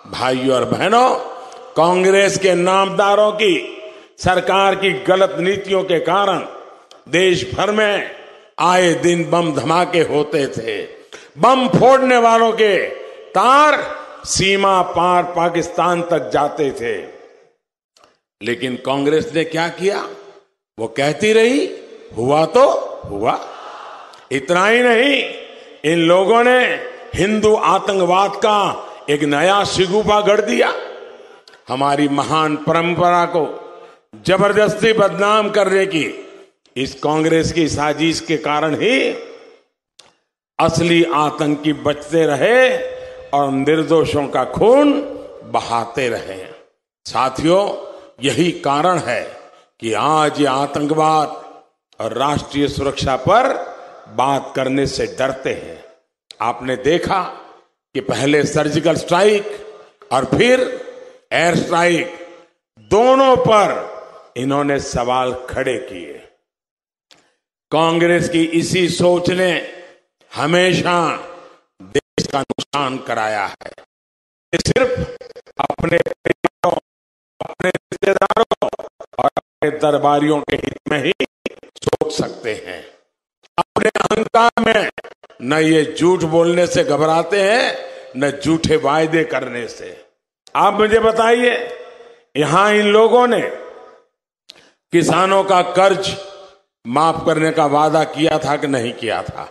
भाइयों और बहनों, कांग्रेस के नामदारों की सरकार की गलत नीतियों के कारण देश भर में आए दिन बम धमाके होते थे। बम फोड़ने वालों के तार सीमा पार पाकिस्तान तक जाते थे। लेकिन कांग्रेस ने क्या किया? वो कहती रही हुआ तो हुआ। इतना ही नहीं, इन लोगों ने हिंदू आतंकवाद का एक नया शिगुफा गढ़ दिया। हमारी महान परंपरा को जबरदस्ती बदनाम करने की इस कांग्रेस की साजिश के कारण ही असली आतंकी बचते रहे और निर्दोषों का खून बहाते रहे। साथियों, यही कारण है कि आज ये आतंकवाद और राष्ट्रीय सुरक्षा पर बात करने से डरते हैं। आपने देखा कि पहले सर्जिकल स्ट्राइक और फिर एयर स्ट्राइक, दोनों पर इन्होंने सवाल खड़े किए। कांग्रेस की इसी सोच ने हमेशा देश का नुकसान कराया है। ये सिर्फ अपने परिवारों, अपने रिश्तेदारों और अपने दरबारियों के हित में ही सोच सकते हैं। अपने अहंकार में न ये झूठ बोलने से घबराते हैं, न झूठे वायदे करने से। आप मुझे बताइए, यहां इन लोगों ने किसानों का कर्ज माफ करने का वादा किया था कि नहीं किया था?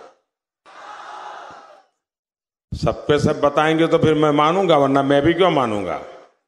सब पे सब बताएंगे तो फिर मैं मानूंगा, वरना मैं भी क्यों मानूंगा।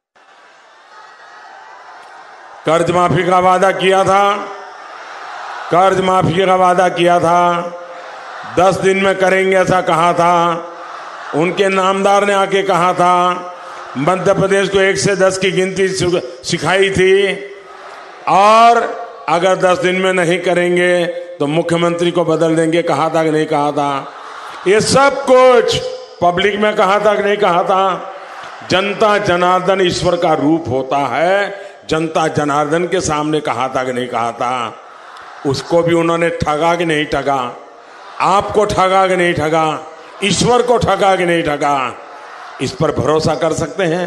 कर्ज माफी का वादा किया था, कर्ज माफी का वादा किया था, 10 दिन में करेंगे ऐसा कहा था। उनके नामदार ने आके कहा था, मध्य प्रदेश को 1 से 10 की गिनती सिखाई थी और अगर 10 दिन में नहीं करेंगे तो मुख्यमंत्री को बदल देंगे, कहा था कि नहीं कहा था? ये सब कुछ पब्लिक में कहा था कि नहीं कहा था? जनता जनार्दन ईश्वर का रूप होता है। जनता जनार्दन के सामने कहा था कि नहीं कहा था? उसको भी उन्होंने ठगा कि नहीं ठगा? आपको ठगा कि नहीं ठगा? ईश्वर को ठगा कि नहीं ठगा? इस पर भरोसा कर सकते हैं?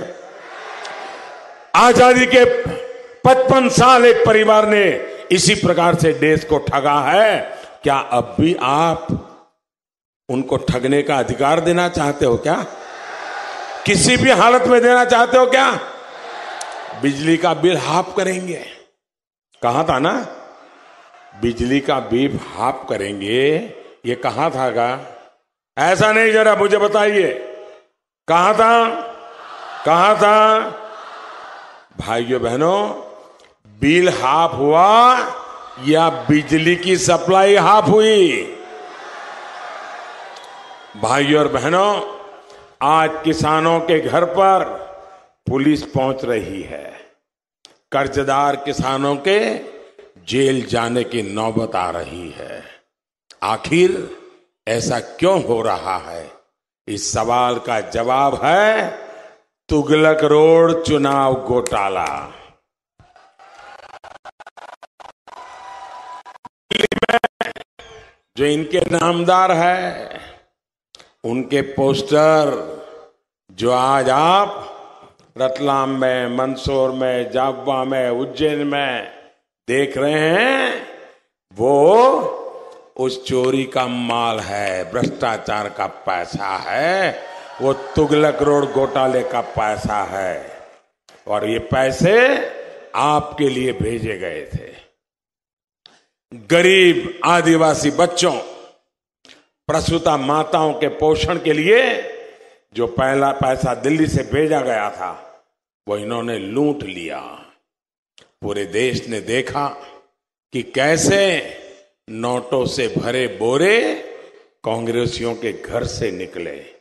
आजादी के 55 साल एक परिवार ने इसी प्रकार से देश को ठगा है। क्या अब भी आप उनको ठगने का अधिकार देना चाहते हो क्या? किसी भी हालत में देना चाहते हो क्या? बिजली का बिल हाफ करेंगे, कहा था ना? बिजली का बिल हाफ करेंगे, ये कहा था का? ऐसा नहीं, जरा मुझे बताइए, कहा था? कहा था? भाइयों बहनों, बिल हाफ हुआ या बिजली की सप्लाई हाफ हुई? भाइयों और बहनों, आज किसानों के घर पर पुलिस पहुंच रही है। कर्जदार किसानों के जेल जाने की नौबत आ रही है। आखिर ऐसा क्यों हो रहा है? इस सवाल का जवाब है तुगलक रोड चुनाव घोटाला। दिल्ली में जो इनके नामदार है, उनके पोस्टर जो आज आप रतलाम में, मंदसौर में, जाबवा में, उज्जैन में देख रहे हैं, वो उस चोरी का माल है, भ्रष्टाचार का पैसा है, वो तुगलक रोड घोटाले का पैसा है। और ये पैसे आपके लिए भेजे गए थे। गरीब आदिवासी बच्चों, प्रसूता माताओं के पोषण के लिए जो पहला पैसा दिल्ली से भेजा गया था, वो इन्होंने लूट लिया। पूरे देश ने देखा कि कैसे नोटों से भरे बोरे कांग्रेसियों के घर से निकले।